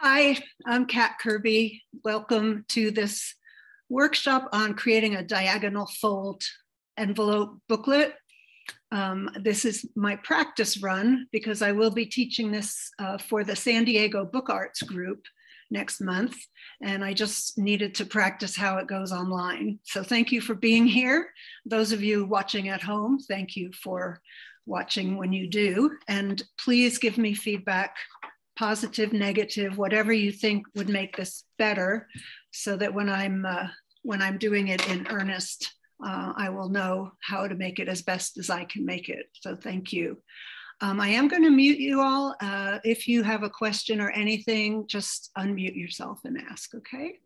Hi, I'm Kat Kirby. Welcome to this workshop on creating a diagonal fold envelope booklet. This is my practice run because I will be teaching this for the San Diego Book Arts group next month. And I just needed to practice how it goes online. So thank you for being here. Those of you watching at home, thank you for watching when you do. And please give me feedback, positive, negative, whatever you think would make this better, so that when I'm doing it in earnest, I will know how to make it as best as I can make it. So thank you. I am going to mute you all. If you have a question or anything, just unmute yourself and ask, okay?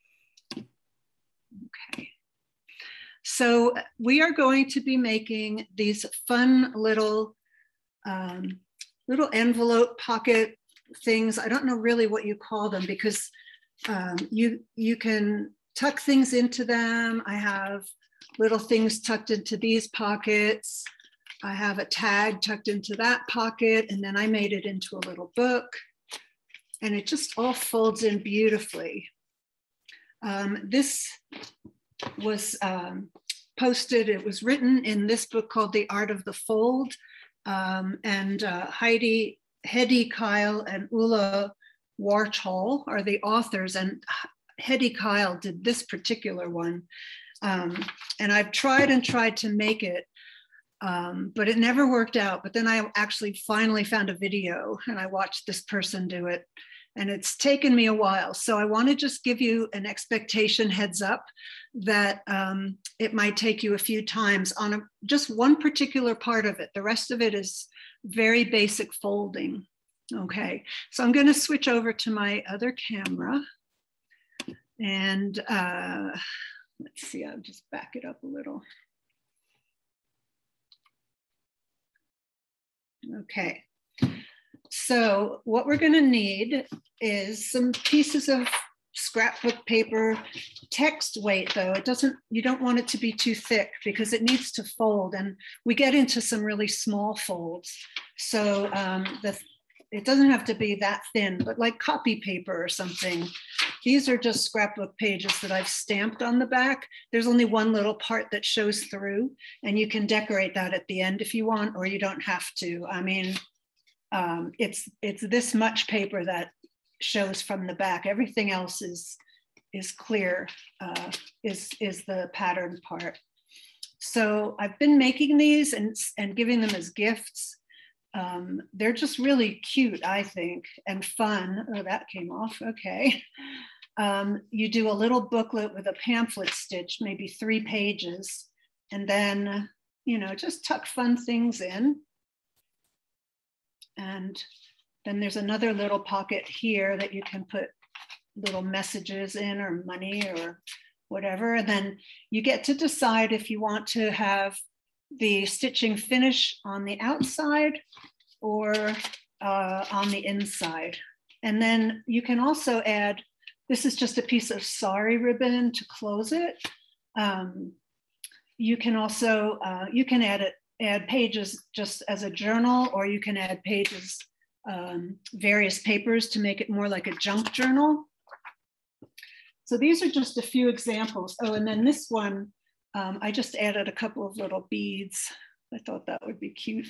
Okay. So we are going to be making these fun little envelope pocket things. I don't know really what you call them because you can tuck things into them. I have little things tucked into these pockets. I have a tag tucked into that pocket, and then I made it into a little book, and it just all folds in beautifully. This was posted, it was written in this book called The Art of the Fold, and Hedi Kyle and Ulla Warchol are the authors, and Hedi Kyle did this particular one. And I've tried to make it, but it never worked out. But then I actually finally found a video and I watched this person do it, and it's taken me a while. So I want to just give you an expectation heads up that it might take you a few times on just one particular part of it. The rest of it is very basic folding. Okay, so I'm going to switch over to my other camera, and let's see, I'll just back it up a little. Okay, so what we're going to need is some pieces of scrapbook paper. Text weight though, you don't want it to be too thick because it needs to fold, and we get into some really small folds. So it doesn't have to be that thin, but like copy paper or something. These are just scrapbook pages that I've stamped on the back. There's only one little part that shows through, and you can decorate that at the end if you want, or you don't have to. I mean, it's this much paper that shows from the back. Everything else is clear, is the pattern part. So I've been making these and giving them as gifts. They're just really cute, I think, and fun. Oh, that came off, okay. You do a little booklet with a pamphlet stitch, maybe 3 pages, and then, just tuck fun things in. And then there's another little pocket here that you can put little messages in, or money or whatever. And then you get to decide if you want to have the stitching finish on the outside or on the inside. And then you can also add, this is just a piece of sari ribbon to close it. You can also, you can add pages just as a journal, or you can add pages, various papers to make it more like a junk journal. So these are just a few examples. Oh, and then this one, I just added a couple of little beads. I thought that would be cute.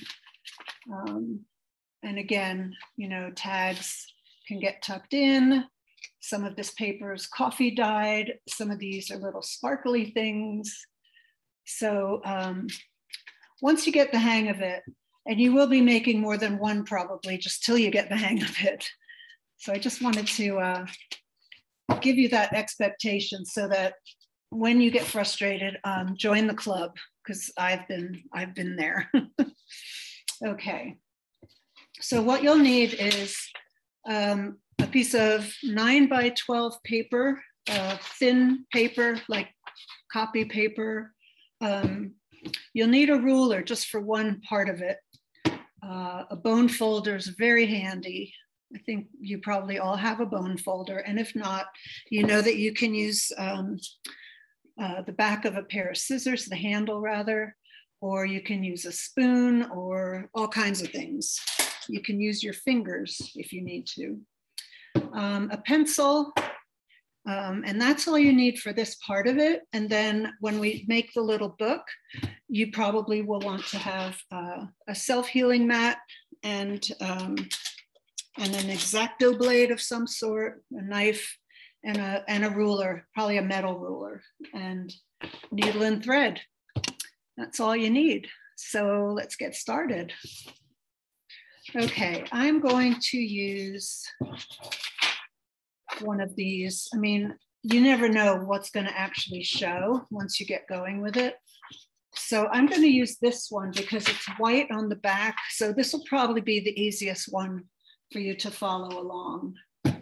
And again, tags can get tucked in. Some of this paper is coffee dyed. Some of these are little sparkly things. So once you get the hang of it, and you will be making more than one probably, just till you get the hang of it. So I just wanted to give you that expectation so that when you get frustrated, join the club, because I've been there. Okay, so what you'll need is a piece of 9 by 12 paper, thin paper like copy paper. You'll need a ruler just for one part of it. A bone folder is very handy. I think you probably all have a bone folder, and if not, you know that you can use the back of a pair of scissors, the handle rather, or you can use a spoon or all kinds of things. You can use your fingers if you need to. a pencil, and that's all you need for this part of it. And then when we make the little book, you probably will want to have a self-healing mat and an X-Acto blade of some sort, a knife, and a ruler, probably a metal ruler, and needle and thread. That's all you need. So let's get started. Okay, I'm going to use one of these. I mean, you never know what's going to actually show once you get going with it. So I'm going to use this one because it's white on the back. So this will probably be the easiest one for you to follow along.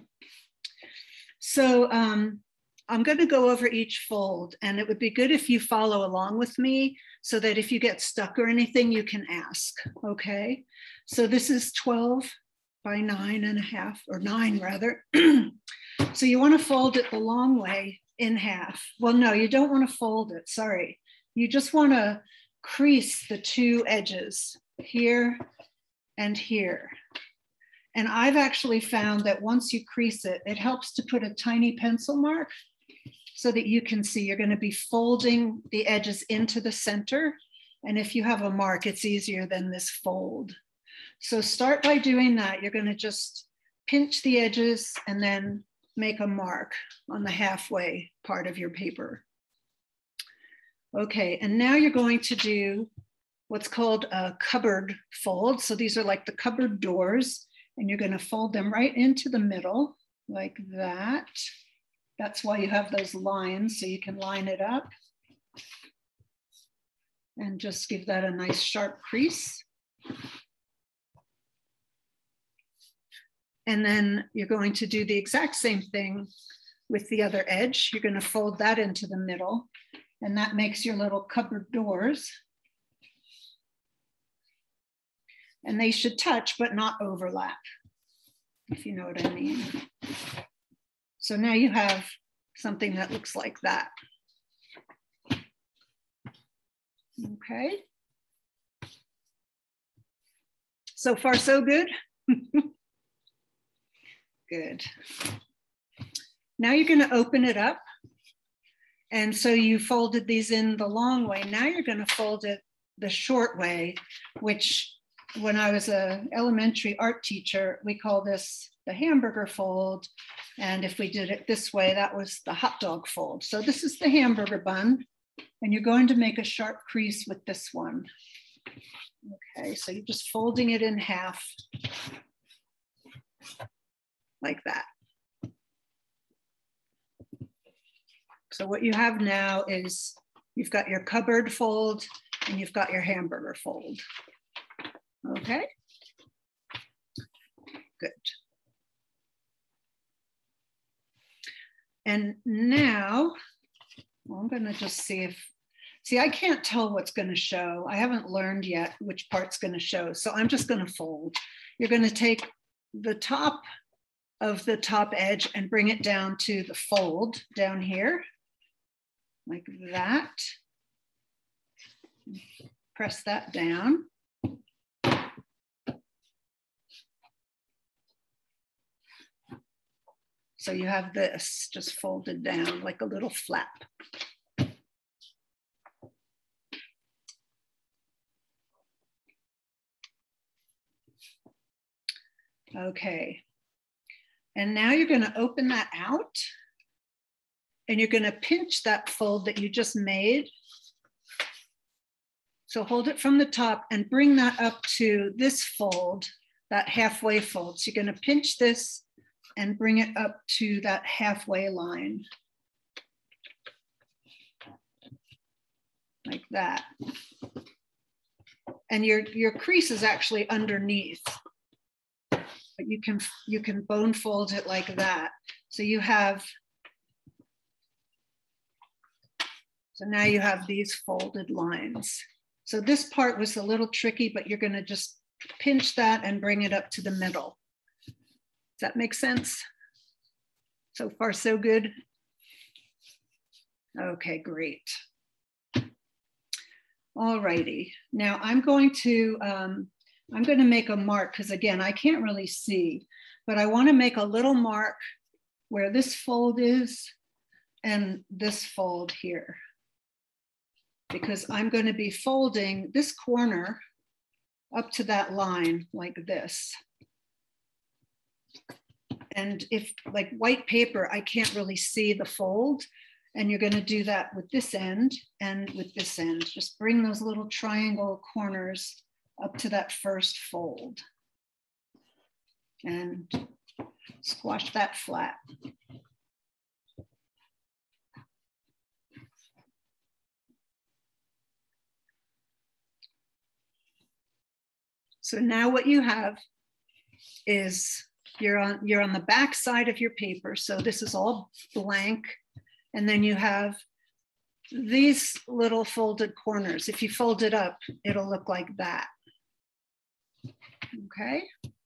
So I'm going to go over each fold, and it would be good if you follow along with me so that if you get stuck or anything, you can ask, okay? So this is 12 by 9.5, or 9 rather. So you want to fold it the long way in half. Well, no, you don't want to fold it, sorry. You just want to crease the two edges here and here. And I've actually found that once you crease it, it helps to put a tiny pencil mark so that you can see you're going to be folding the edges into the center. And if you have a mark, it's easier than this fold. So start by doing that. You're going to just pinch the edges and then make a mark on the halfway part of your paper. Okay, and now you're going to do what's called a cupboard fold. So these are like the cupboard doors, and you're going to fold them right into the middle like that. That's why you have those lines, so you can line it up and just give that a nice sharp crease. And then you're going to do the exact same thing with the other edge. You're going to fold that into the middle, and that makes your little cupboard doors. And they should touch, but not overlap, if you know what I mean. So now you have something that looks like that. Okay. So far, so good? Good. Now you're going to open it up. And so you folded these in the long way. Now you're going to fold it the short way, which when I was an elementary art teacher, we call this the hamburger fold. And if we did it this way, that was the hot dog fold. So this is the hamburger bun, and you're going to make a sharp crease with this one. Okay, so you're just folding it in half like that. So what you have now is you've got your cupboard fold and you've got your hamburger fold. Okay, good. And now, well, I'm gonna just see I can't tell what's gonna show. I haven't learned yet which part's gonna show. So I'm just gonna fold. You're gonna take the top of the top edge and bring it down to the fold down here, like that. Press that down. So you have this just folded down like a little flap. Okay. And now you're going to open that out, and you're going to pinch that fold that you just made. So hold it from the top and bring that up to this fold, that halfway fold. So you're going to pinch this and bring it up to that halfway line, like that. And your crease is actually underneath, but you can bone fold it like that. So you have, so now you have these folded lines. So this part was a little tricky, but you're going to just pinch that and bring it up to the middle. Does that make sense? So far, so good? Okay, great. All righty. Now I'm going to I'm going to make a mark because again, I can't really see, but I want to make a little mark where this fold is and this fold here, because I'm going to be folding this corner up to that line like this. And if like white paper, I can't really see the fold. And you're going to do that with this end and with this end. Just bring those little triangle corners up to that first fold and squash that flat. So now what you have is you're on the back side of your paper. So this is all blank. And then you have these little folded corners. If you fold it up, it'll look like that. Okay.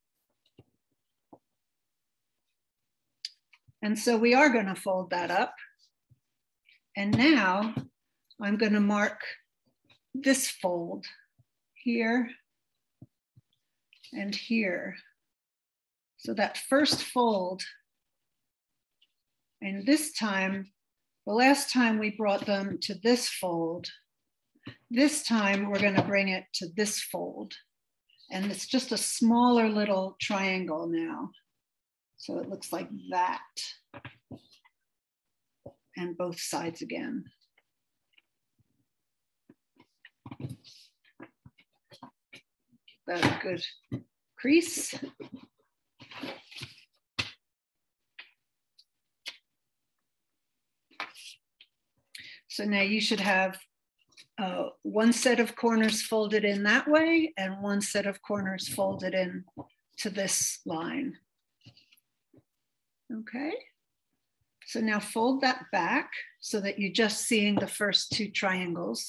And so we are going to fold that up. And now I'm going to mark this fold here and here. So that first fold, and this time, the last time we brought them to this fold, this time we're going to bring it to this fold. And it's just a smaller little triangle now. So it looks like that. And both sides again. That's a good crease. So now you should have one set of corners folded in that way and one set of corners folded in to this line. Okay, so now fold that back so that you're just seeing the first two triangles.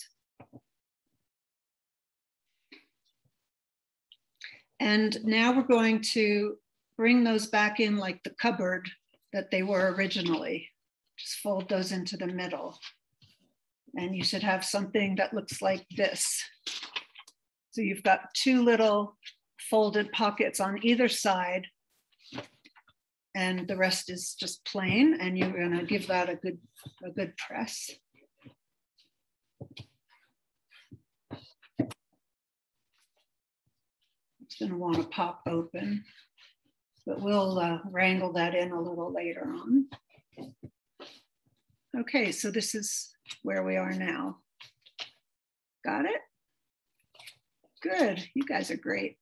And now we're going to bring those back in like the cupboard that they were originally. Just fold those into the middle. And you should have something that looks like this. So you've got two little folded pockets on either side, and the rest is just plain, and you're gonna give that a good press. It's gonna wanna pop open, but we'll wrangle that in a little later on. Okay, so this is where we are now. Got it? Good, you guys are great.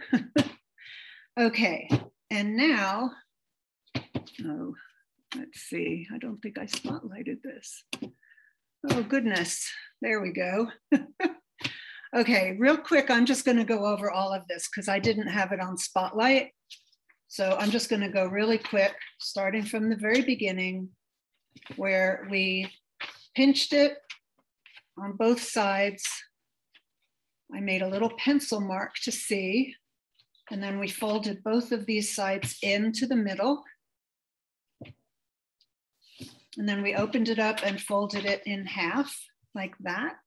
Okay, and now, oh, let's see, I don't think I spotlighted this. Oh goodness, there we go. Okay, real quick, I'm just gonna go over all of this because I didn't have it on Spotlight. So I'm just gonna go really quick, starting from the very beginning where we pinched it on both sides. I made a little pencil mark to see, and then we folded both of these sides into the middle. And then we opened it up and folded it in half like that.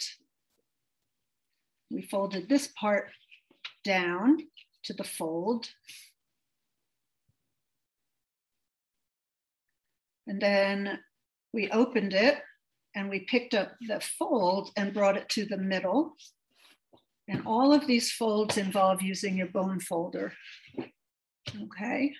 We folded this part down to the fold. And then we opened it and we picked up the fold and brought it to the middle. And all of these folds involve using your bone folder. Okay.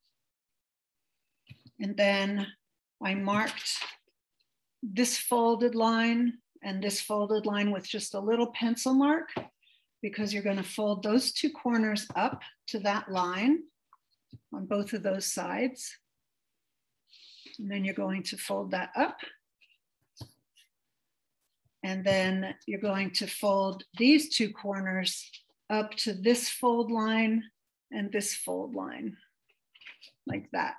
And then I marked this folded line and this folded line with just a little pencil mark, because you're going to fold those two corners up to that line on both of those sides. And then you're going to fold that up. And then you're going to fold these two corners up to this fold line and this fold line, like that.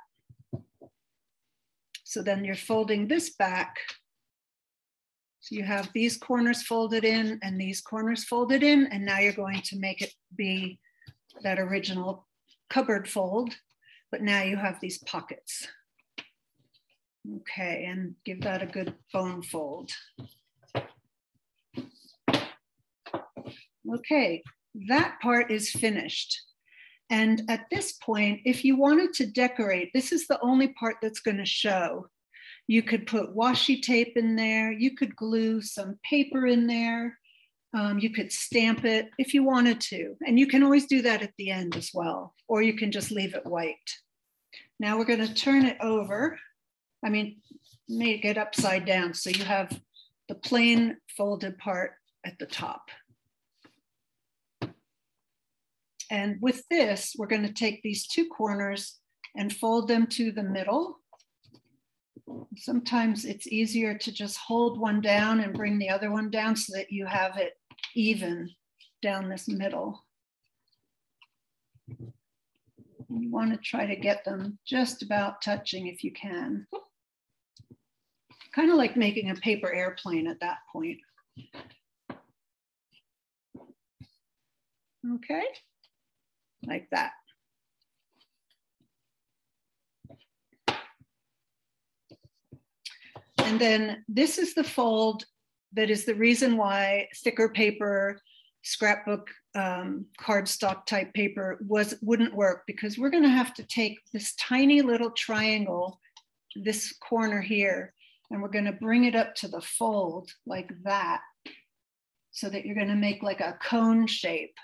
So then you're folding this back. So you have these corners folded in and these corners folded in, and now you're going to make it be that original cupboard fold, but now you have these pockets. Okay, and give that a good bone fold. Okay, that part is finished. And at this point, if you wanted to decorate, this is the only part that's going to show. You could put washi tape in there. You could glue some paper in there. You could stamp it if you wanted to. And you can always do that at the end as well, or you can just leave it white. Now we're going to turn it over. I mean, make it upside down so you have the plain folded part at the top. And with this, we're going to take these two corners and fold them to the middle. Sometimes it's easier to just hold one down and bring the other one down so that you have it even down this middle. You want to try to get them just about touching if you can. Kind of like making a paper airplane at that point. Okay, like that. And then this is the fold that is the reason why thicker paper, scrapbook, cardstock type paper wouldn't work, because we're going to have to take this tiny little triangle, this corner here, and we're going to bring it up to the fold like that, so that you're going to make like a cone shape.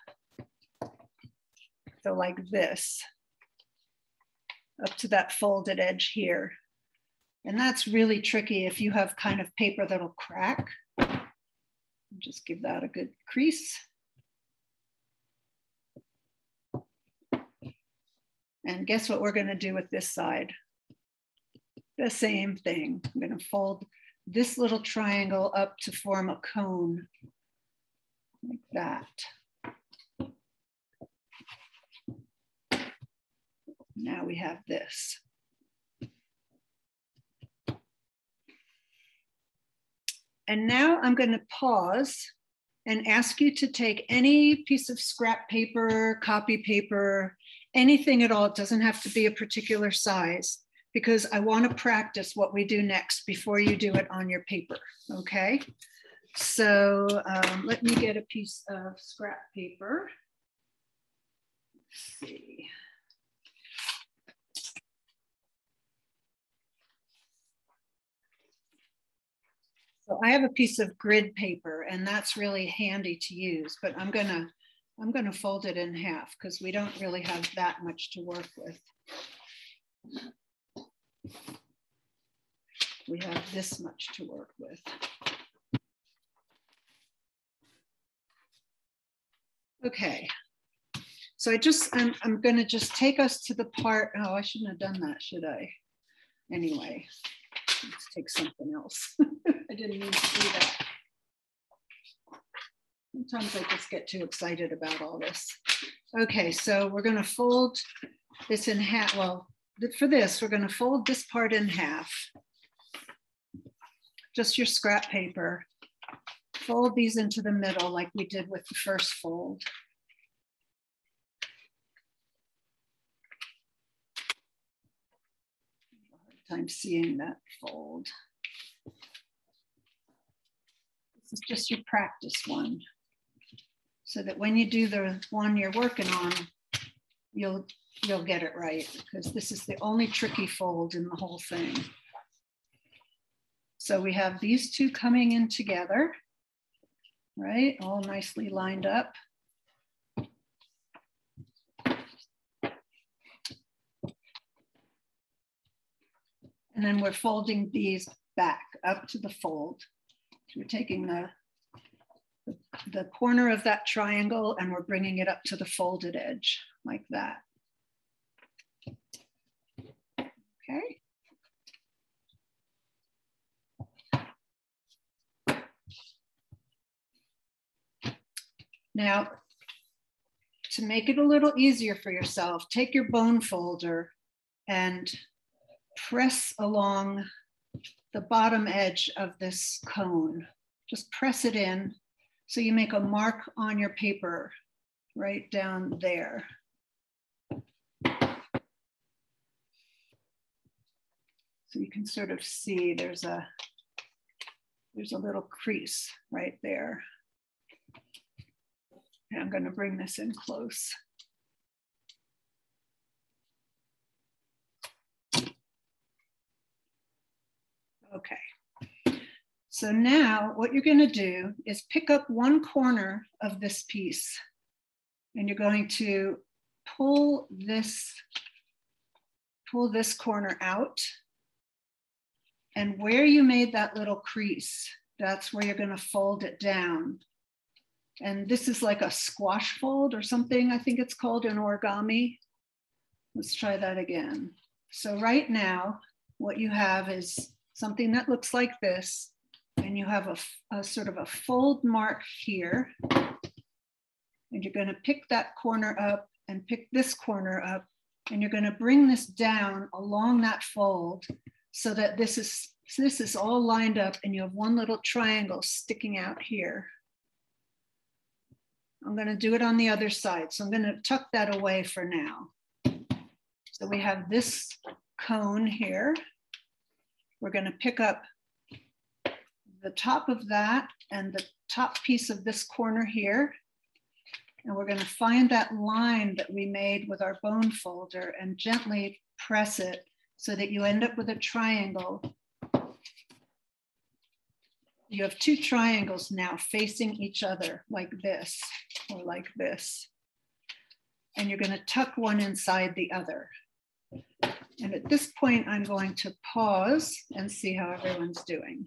So like this, up to that folded edge here. And that's really tricky if you have kind of paper that'll crack. Just give that a good crease. And guess what we're going to do with this side? The same thing. I'm going to fold this little triangle up to form a cone like that. Now we have this. And now I'm going to pause and ask you to take any piece of scrap paper, copy paper, anything at all. It doesn't have to be a particular size, because I want to practice what we do next before you do it on your paper, okay? So let me get a piece of scrap paper. Let's see. So I have a piece of grid paper, and that's really handy to use, but I'm gonna fold it in half because we don't really have that much to work with. We have this much to work with. Okay, so I'm gonna just take us to the part, oh, I shouldn't have done that, should I? Anyway, let's take something else. I didn't mean to do that. Sometimes I just get too excited about all this. Okay, so we're gonna fold this in half. Well, for this, we're gonna fold this part in half. Just your scrap paper. Fold these into the middle like we did with the first fold. I have a hard time seeing that fold. This is just your practice one, so that when you do the one you're working on, you'll get it right, because this is the only tricky fold in the whole thing. So we have these two coming in together, right? All nicely lined up. And then we're folding these back up to the fold. So we're taking the corner of that triangle and we're bringing it up to the folded edge like that. Okay. Now, to make it a little easier for yourself, take your bone folder and press along the bottom edge of this cone. Just press it in so you make a mark on your paper right down there. So you can sort of see there's a little crease right there. And I'm going to bring this in close. Okay. So now what you're going to do is pick up one corner of this piece, and you're going to pull this corner out. And where you made that little crease, that's where you're going to fold it down. And this is like a squash fold or something, I think it's called in origami. Let's try that again. So right now, what you have is something that looks like this, and you have a sort of a fold mark here. And you're going to pick that corner up and pick this corner up, and you're going to bring this down along that fold so that this is all lined up, and you have one little triangle sticking out here. I'm going to do it on the other side. So I'm going to tuck that away for now. So we have this cone here. We're going to pick up the top of that and the top piece of this corner here. And we're going to find that line that we made with our bone folder and gently press it so that you end up with a triangle. You have two triangles now facing each other like this or like this. And you're going to tuck one inside the other. And at this point, I'm going to pause and see how everyone's doing.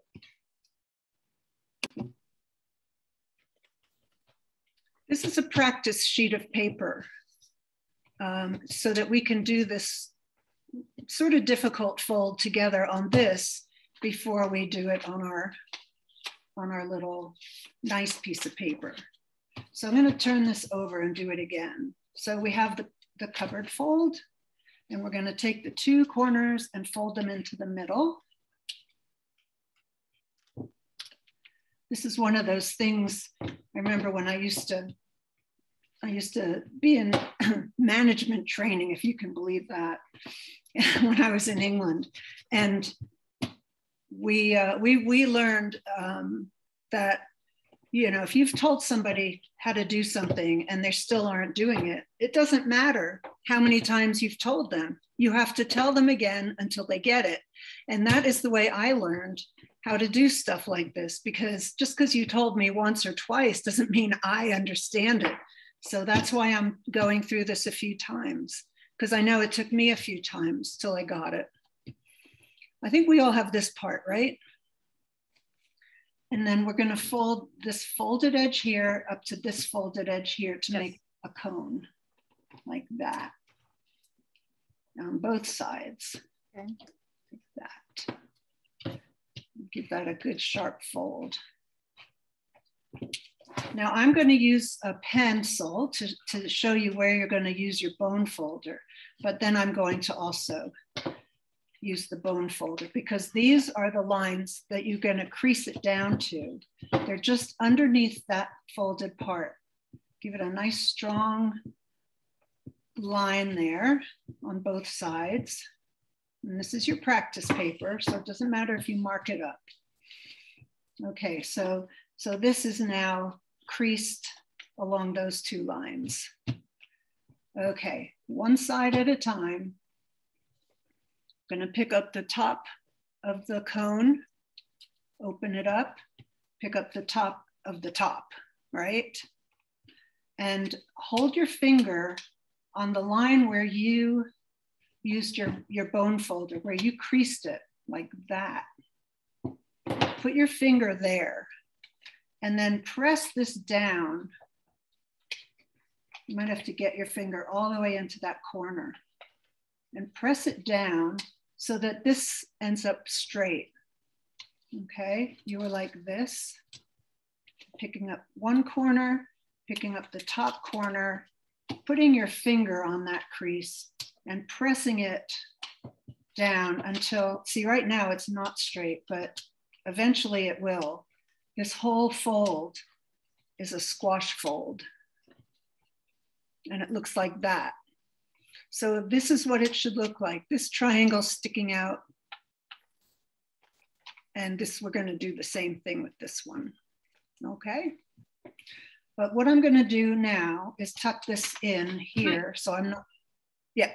This is a practice sheet of paper so that we can do this sort of difficult fold together on this before we do it on our little nice piece of paper. So I'm going to turn this over and do it again. So we have the covered fold, and we're going to take the two corners and fold them into the middle. This is one of those things I remember when I used to be in management training, if you can believe that, when I was in England. And we learned that, you know, if you've told somebody how to do something and they still aren't doing it, it doesn't matter how many times you've told them. You have to tell them again until they get it. And that is the way I learned how to do stuff like this, because just because you told me once or twice doesn't mean I understand it. So that's why I'm going through this a few times, because I know it took me a few times till I got it. I think we all have this part, right? And then we're going to fold this folded edge here up to this folded edge here to make a cone like that on both sides. Okay. Like that. Give that a good sharp fold. Now I'm going to use a pencil to show you where you're going to use your bone folder, but then I'm going to also use the bone folder because these are the lines that you're going to crease it down to. They're just underneath that folded part. Give it a nice strong line there on both sides. And this is your practice paper, so it doesn't matter if you mark it up. Okay, so this is now creased along those two lines. Okay, one side at a time. I'm going to pick up the top of the cone, open it up, pick up the top of the top, right? And hold your finger on the line where you used your bone folder, where you creased it like that. Put your finger there and then press this down. You might have to get your finger all the way into that corner and press it down so that this ends up straight. Okay, you are like this, picking up one corner, picking up the top corner, putting your finger on that crease and pressing it down until, see right now it's not straight, but eventually it will. This whole fold is a squash fold. And it looks like that. So this is what it should look like. This triangle sticking out. And this, we're going to do the same thing with this one. Okay. But what I'm going to do now is tuck this in here. So I'm not, yeah.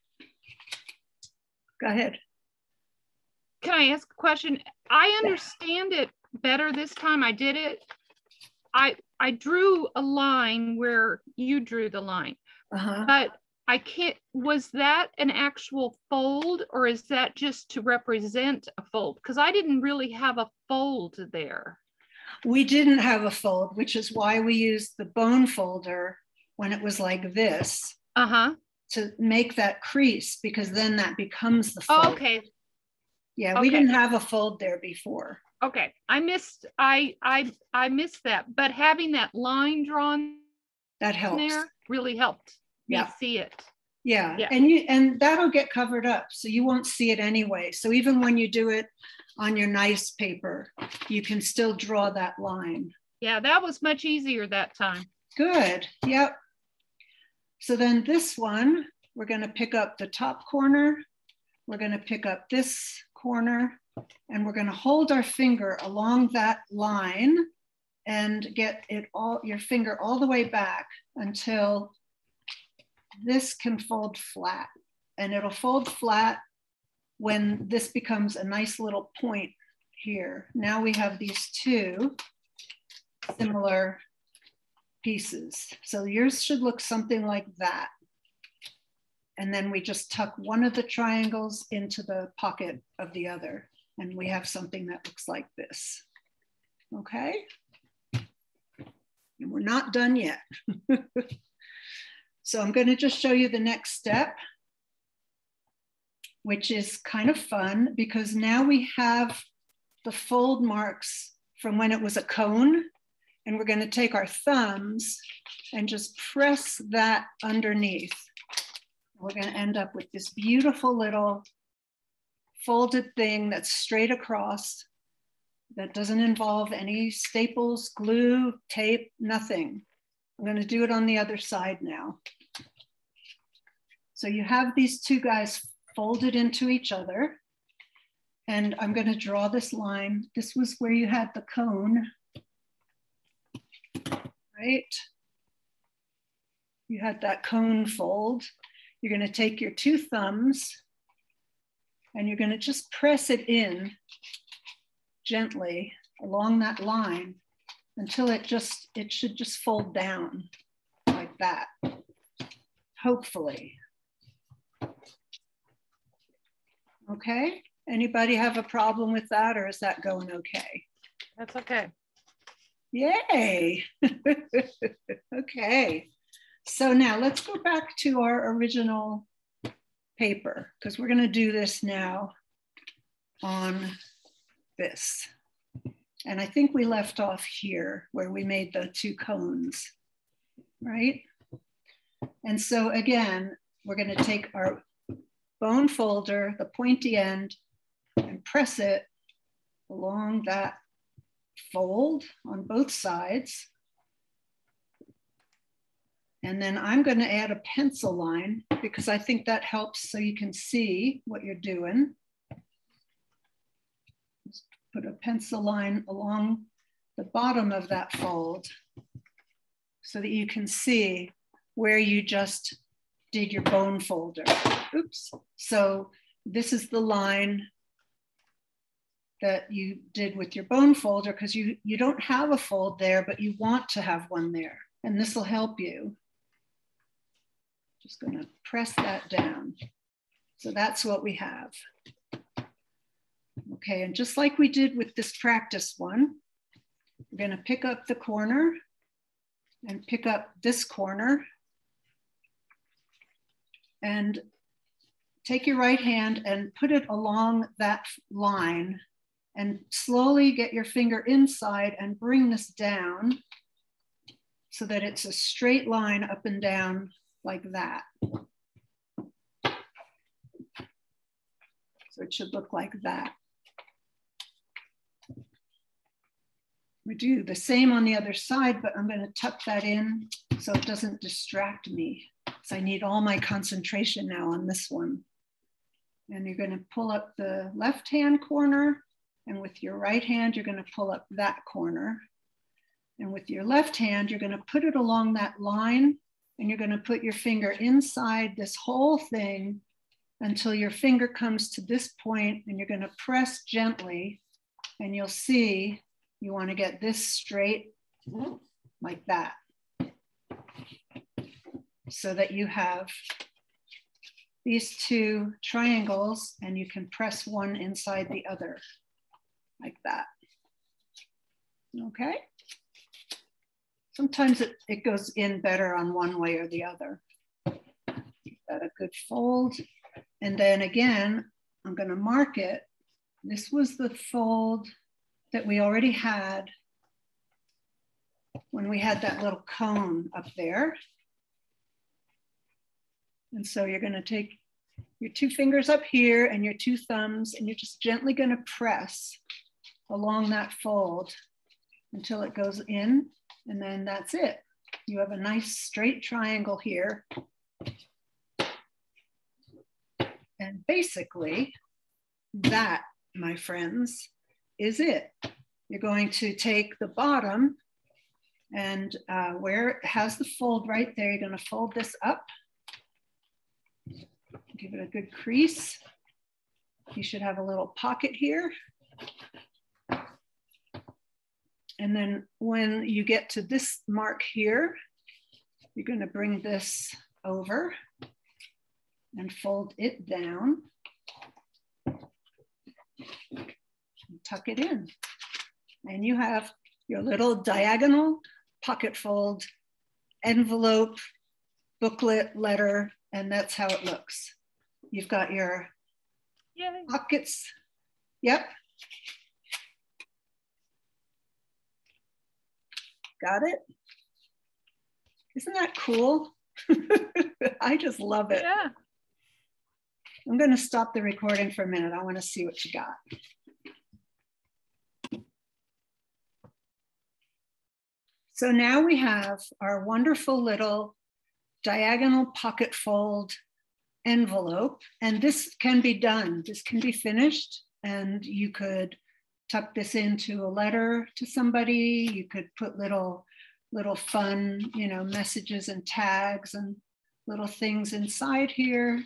Go ahead. Can I ask a question? I understand it better this time. I did it. I drew a line where you drew the line, but I can't, was that an actual fold or is that just to represent a fold? Because I didn't really have a fold there. We didn't have a fold, which is why we used the bone folder when it was like this to make that crease, because then that becomes the fold. Oh, okay. Yeah, we didn't have a fold there before. Okay, I missed that, but having that line drawn that helps there really helped me see it. Yeah. And that'll get covered up, so you won't see it anyway. So even when you do it on your nice paper, you can still draw that line. Yeah, that was much easier that time. Good. Yep. So then this one, we're going to pick up the top corner. We're going to pick up this corner, and we're going to hold our finger along that line and get it all, your finger all the way back until this can fold flat. And it'll fold flat when this becomes a nice little point here. Now we have these two similar pieces. So yours should look something like that. And then we just tuck one of the triangles into the pocket of the other, and we have something that looks like this. Okay? And we're not done yet. So I'm going to just show you the next step, which is kind of fun because now we have the fold marks from when it was a cone, and we're going to take our thumbs and just press that underneath. We're going to end up with this beautiful little folded thing that's straight across, that doesn't involve any staples, glue, tape, nothing. I'm going to do it on the other side now. So you have these two guys folded into each other, and I'm going to draw this line. This was where you had the cone, right? You had that cone fold. You're going to take your two thumbs and you're going to just press it in gently along that line until it should just fold down like that, hopefully. Okay, anybody have a problem with that, or is that going okay? That's okay. Yay. Okay. So now let's go back to our original paper, because we're going to do this now on this. And I think we left off here where we made the two cones, right? And so again, we're going to take our bone folder, the pointy end, and press it along that fold on both sides. And then I'm going to add a pencil line because I think that helps so you can see what you're doing. Just put a pencil line along the bottom of that fold so that you can see where you just did your bone folder. Oops. So this is the line that you did with your bone folder because you don't have a fold there, but you want to have one there. And this will help you. Just going to press that down. So that's what we have. Okay, and just like we did with this practice one, we're going to pick up the corner and pick up this corner and take your right hand and put it along that line and slowly get your finger inside and bring this down so that it's a straight line up and down like that. So it should look like that. We do the same on the other side, but I'm going to tuck that in so it doesn't distract me. So I need all my concentration now on this one. And you're going to pull up the left-hand corner, and with your right hand, you're going to pull up that corner. And with your left hand, you're going to put it along that line, and you're going to put your finger inside this whole thing until your finger comes to this point, and you're going to press gently, and you'll see you want to get this straight like that, so that you have these two triangles, and you can press one inside the other like that. Okay. Sometimes it goes in better on one way or the other. Give that a good fold. And then again, I'm going to mark it. This was the fold that we already had when we had that little cone up there. And so you're going to take your two fingers up here and your two thumbs, and you're just gently going to press along that fold until it goes in. And then that's it. You have a nice straight triangle here. And basically that, my friends, is it. You're going to take the bottom, and where it has the fold right there, you're going to fold this up. Give it a good crease. You should have a little pocket here. And then when you get to this mark here, you're going to bring this over and fold it down. And tuck it in. And you have your little diagonal pocket fold envelope booklet letter, and that's how it looks. You've got your pockets. Yep. Got it? Isn't that cool? I just love it. Yeah. I'm going to stop the recording for a minute. I want to see what you got. So now we have our wonderful little diagonal pocket fold envelope, and this can be done. This can be finished, and you could tuck this into a letter to somebody. You could put little fun, messages and tags and little things inside here.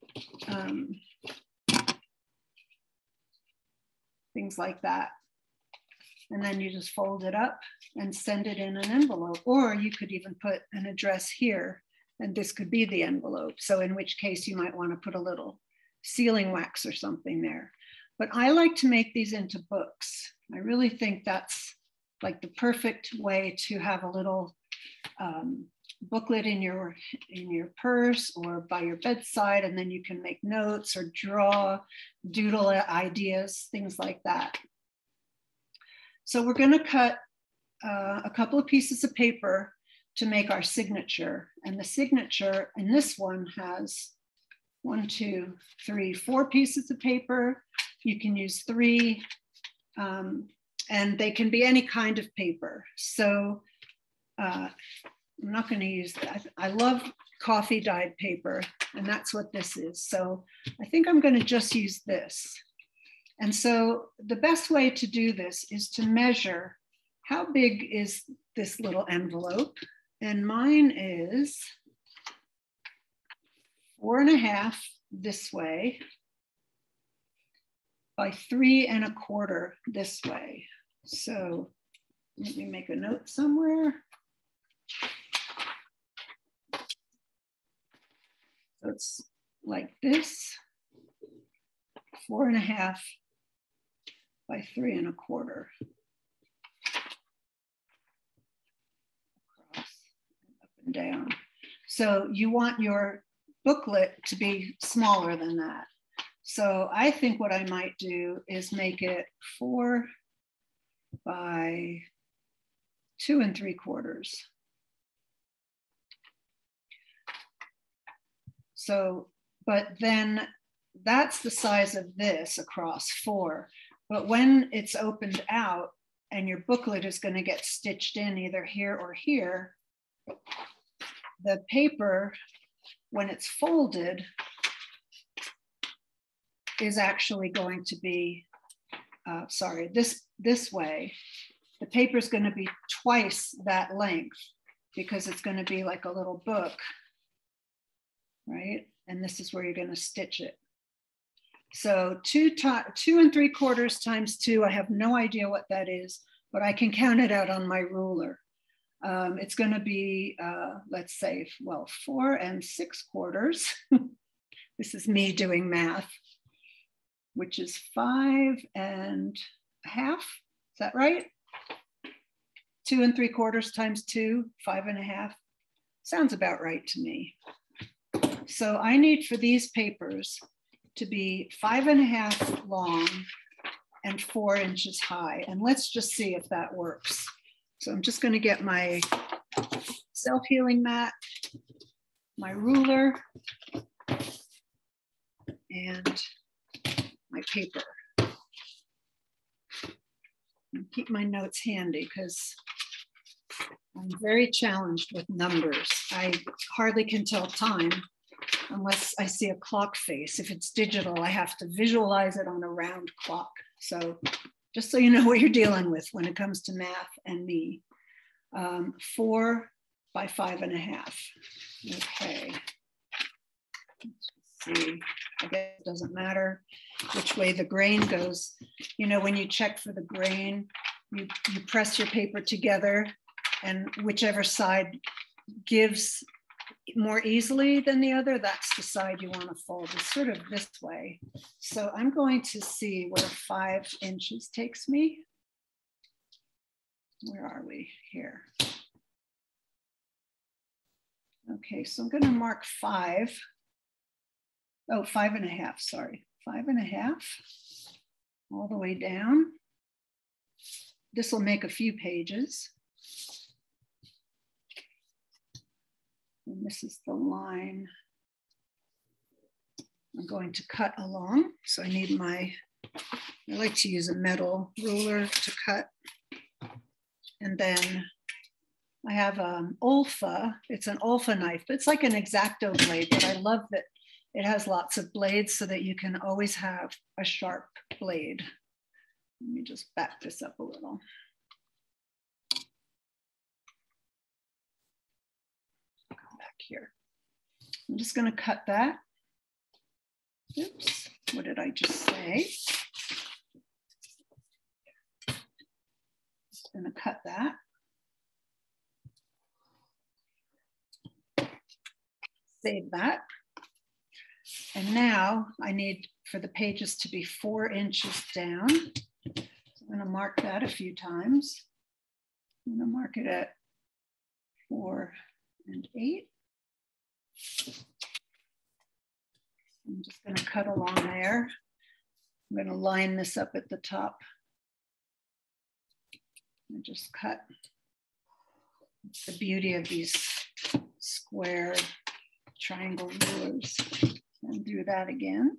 Things like that. And then you just fold it up and send it in an envelope. Or you could even put an address here, and this could be the envelope. So in which case you might want to put a little sealing wax or something there. But I like to make these into books. I really think that's like the perfect way to have a little booklet in your purse or by your bedside, and then you can make notes or draw, doodle ideas, things like that. So we're going to cut a couple of pieces of paper to make our signature, and the signature in this one has 1, 2, 3, 4 pieces of paper. You can use 3, and they can be any kind of paper. So I'm not going to use that. I love coffee dyed paper, and that's what this is. So I think I'm going to just use this. And so the best way to do this is to measure how big is this little envelope. And mine is 4.5 this way by 3.25 this way. So let me make a note somewhere. So it's like this, 4.5 by 3.25. Across, up and down. So you want your booklet to be smaller than that. So I think what I might do is make it 4 by 2.75. So, but then that's the size of this across 4. But when it's opened out and your booklet is going to get stitched in either here or here, the paper, when it's folded, is actually going to be, this way. the paper is going to be twice that length because it's going to be like a little book, right? And this is where you're going to stitch it. So 2 3/4 times 2, I have no idea what that is, but I can count it out on my ruler. It's going to be, let's say, well, 4 6/4. This is me doing math, which is 5 1/2. Is that right? 2 3/4 times 2, 5 1/2. Sounds about right to me. So I need for these papers to be 5 1/2 long and 4 inches high. And let's just see if that works. So I'm just going to get my self-healing mat, my ruler, and my paper. And keep my notes handy because I'm very challenged with numbers. I hardly can tell time unless I see a clock face. If it's digital, I have to visualize it on a round clock. So just so you know what you're dealing with when it comes to math and me. 4 by 5 1/2. Okay. Let's see. I guess it doesn't matter which way the grain goes. You know, when you check for the grain, you press your paper together, and whichever side gives more easily than the other, that's the side you want to fold. It's sort of this way. So I'm going to see where 5 inches takes me. Where are we here? Okay, so I'm going to mark 5. Oh, 5 1/2, sorry. 5 1/2 all the way down. This will make a few pages. And this is the line I'm going to cut along. So I need I like to use a metal ruler to cut. And then I have Olfa. It's an Olfa knife, but it's like an X-Acto blade, but I love that it has lots of blades so that you can always have a sharp blade. Let me just back this up a little. Come back here. I'm just going to cut that. Oops, what did I just say? Just going to cut that. Save that. And now I need for the pages to be 4 inches down. So I'm going to mark that a few times. I'm going to mark it at 4 and 8. I'm just going to cut along there. I'm going to line this up at the top. And just cut. It's the beauty of these square triangle rulers. And do that again.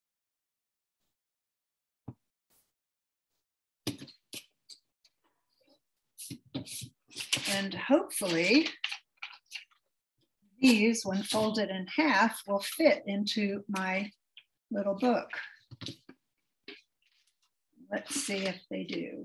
And hopefully these, when folded in half, will fit into my little book. Let's see if they do.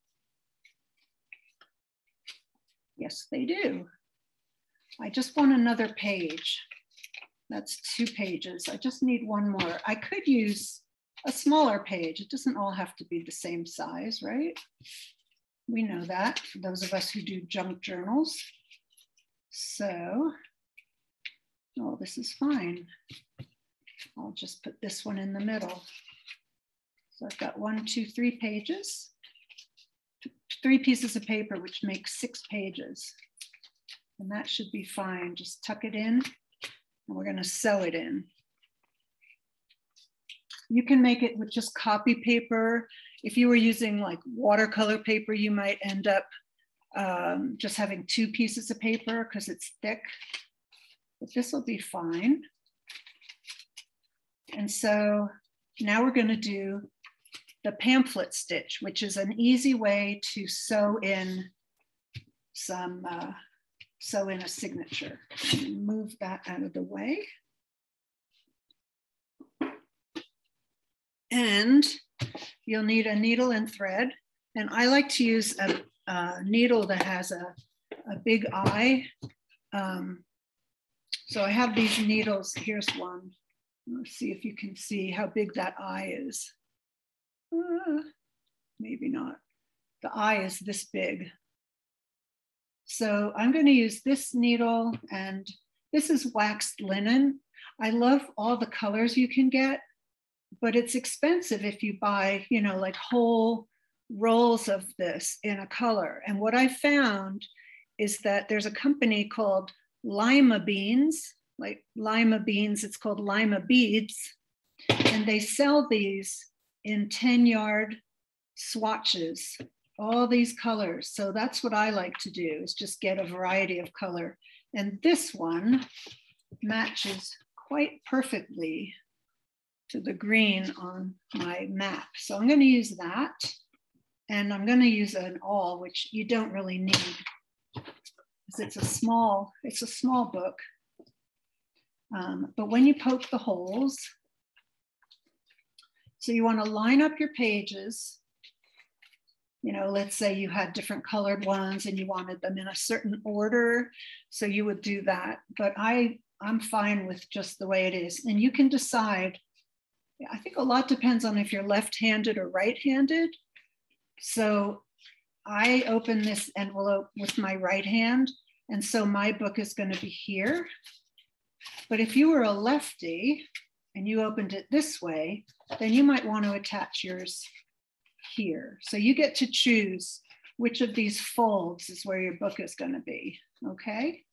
Yes, they do. I just want another page. That's 2 pages. I just need one more. I could use a smaller page. It doesn't all have to be the same size, right? We know that for those of us who do junk journals. So, oh, this is fine. I'll just put this one in the middle. So I've got 1, 2, 3 pages. 3 pieces of paper, which makes 6 pages. And that should be fine. Just tuck it in. And we're going to sew it in. You can make it with just copy paper. If you were using like watercolor paper, you might end up just having 2 pieces of paper because it's thick. But this will be fine. And so now we're going to do the pamphlet stitch, which is an easy way to sew in some sew in a signature. Move that out of the way. And you'll need a needle and thread. And I like to use needle that has a big eye. So I have these needles. Here's one. Let's see if you can see how big that eye is. Maybe not. The eye is this big. So I'm going to use this needle, and this is waxed linen. I love all the colors you can get, but it's expensive if you buy, you know, like whole rolls of this in a color. And what I found is that there's a company called Lima Beans, like lima beans, it's called Lima Beads, and they sell these in 10-yard swatches, all these colors. So that's what I like to do, is just get a variety of color. And this one matches quite perfectly to the green on my map. So I'm going to use that. And I'm going to use an awl, which you don't really need, because it's a small book. But when you poke the holes, so you want to line up your pages. You know, let's say you had different colored ones and you wanted them in a certain order, so you would do that. But I'm fine with just the way it is. And you can decide, I think a lot depends on if you're left-handed or right-handed. So I open this envelope with my right hand, and so my book is going to be here. But if you were a lefty and you opened it this way, then you might want to attach yours here. So you get to choose which of these folds is where your book is going to be, okay?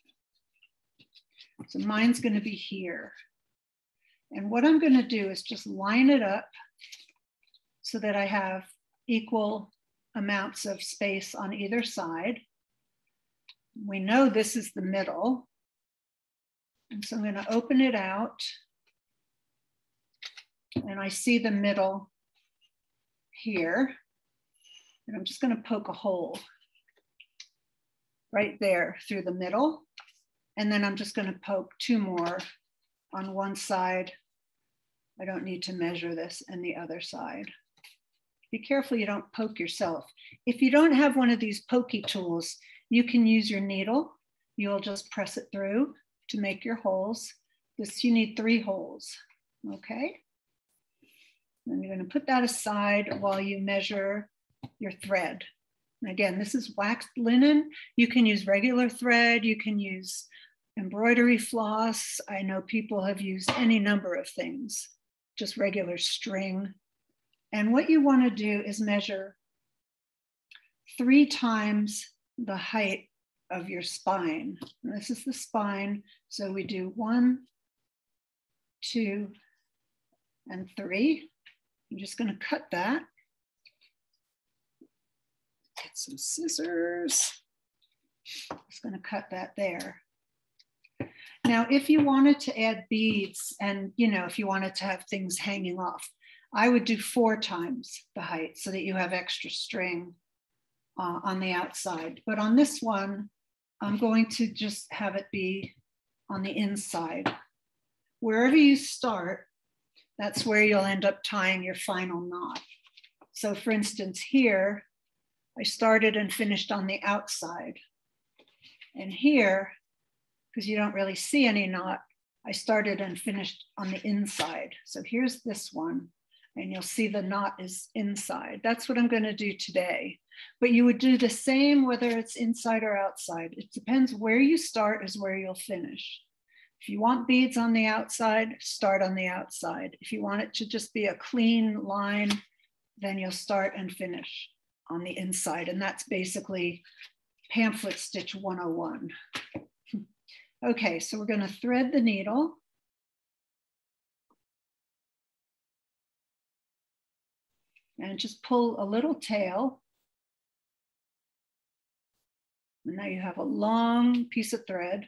So mine's going to be here. And what I'm going to do is just line it up so that I have equal amounts of space on either side. We know this is the middle. And so I'm going to open it out. And I see the middle here. And I'm just going to poke a hole right there through the middle. And then I'm just going to poke two more on one side. I don't need to measure this, and the other side. Be careful you don't poke yourself. If you don't have one of these pokey tools, you can use your needle. You'll just press it through to make your holes. This, you need 3 holes, okay? Then you're going to put that aside while you measure your thread. And again, this is waxed linen. You can use regular thread. You can use embroidery floss. I know people have used any number of things, just regular string. And what you want to do is measure 3 times the height of your spine. And this is the spine. So we do 1, 2, and 3. I'm just going to cut that. Get some scissors. Just going to cut that there. Now, if you wanted to add beads and, you know, if you wanted to have things hanging off, I would do 4 times the height so that you have extra string on the outside. But on this one, I'm going to just have it be on the inside. Wherever you start, that's where you'll end up tying your final knot. So for instance, here, I started and finished on the outside. And here, because you don't really see any knot, I started and finished on the inside. So here's this one, and you'll see the knot is inside. That's what I'm going to do today. But you would do the same whether it's inside or outside. It depends where you start is where you'll finish. If you want beads on the outside, start on the outside. If you want it to just be a clean line, then you'll start and finish on the inside. And that's basically pamphlet stitch 101. Okay, so we're going to thread the needle. And just pull a little tail. And now you have a long piece of thread.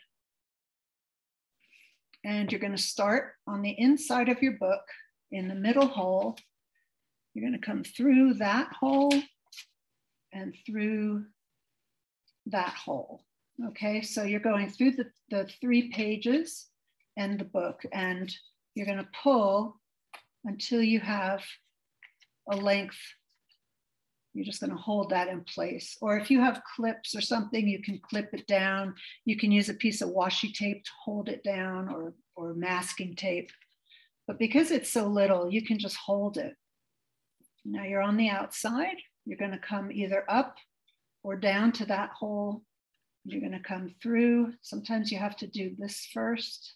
And you're going to start on the inside of your book in the middle hole. You're going to come through that hole and through that hole. Okay, so you're going through the 3 pages and the book, and you're going to pull until you have a length You're just going to hold that in place. Or if you have clips or something, you can clip it down. You can use a piece of washi tape to hold it down, or masking tape. But because it's so little, you can just hold it. Now you're on the outside. You're going to come either up or down to that hole. You're going to come through. Sometimes you have to do this first.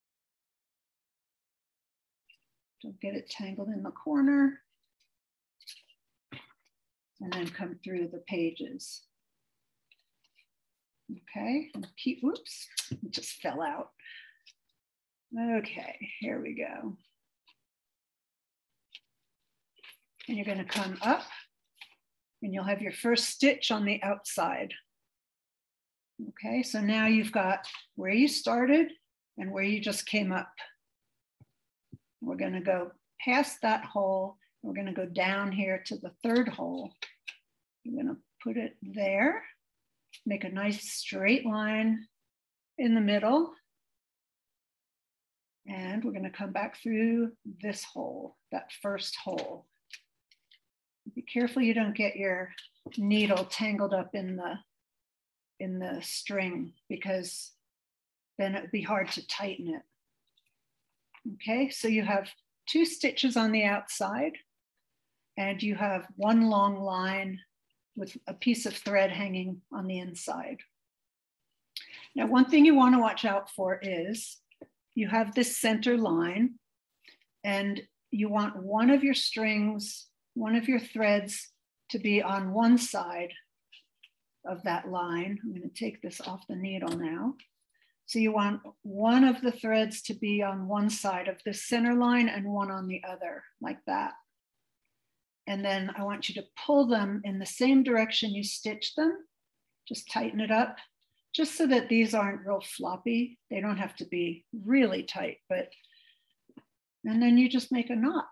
Don't get it tangled in the corner. And then come through the pages. Okay, and keep, whoops, it just fell out. Okay, here we go. And you're going to come up, and you'll have your first stitch on the outside. Okay, so now you've got where you started and where you just came up. We're going to go past that hole. We're going to go down here to the third hole. You're going to put it there, make a nice straight line in the middle. And we're going to come back through this hole, that first hole. Be careful you don't get your needle tangled up in the string, because then it would be hard to tighten it. Okay, so you have 2 stitches on the outside, and you have 1 long line with a piece of thread hanging on the inside. Now, one thing you want to watch out for is you have this center line, and you want one of your strings, one of your threads to be on one side of that line. I'm going to take this off the needle now. So you want one of the threads to be on one side of this center line and one on the other, like that. And then I want you to pull them in the same direction you stitch them. Just tighten it up, just so that these aren't real floppy. They don't have to be really tight, but, and then you just make a knot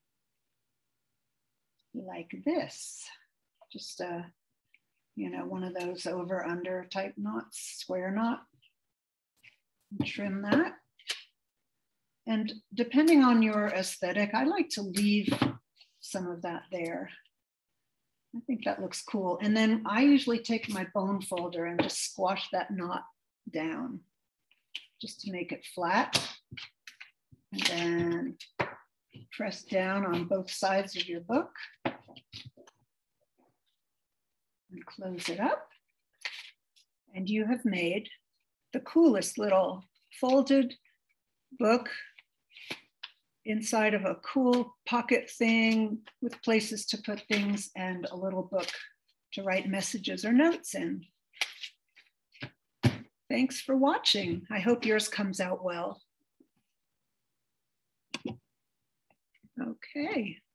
like this. Just you know, one of those over under type knots, square knot. Trim that. And depending on your aesthetic, I like to leave some of that there. I think that looks cool. And then I usually take my bone folder and just squash that knot down just to make it flat. And then press down on both sides of your book and close it up. And you have made the coolest little folded book inside of a cool pocket thing with places to put things and a little book to write messages or notes in. Thanks for watching. I hope yours comes out well. Okay.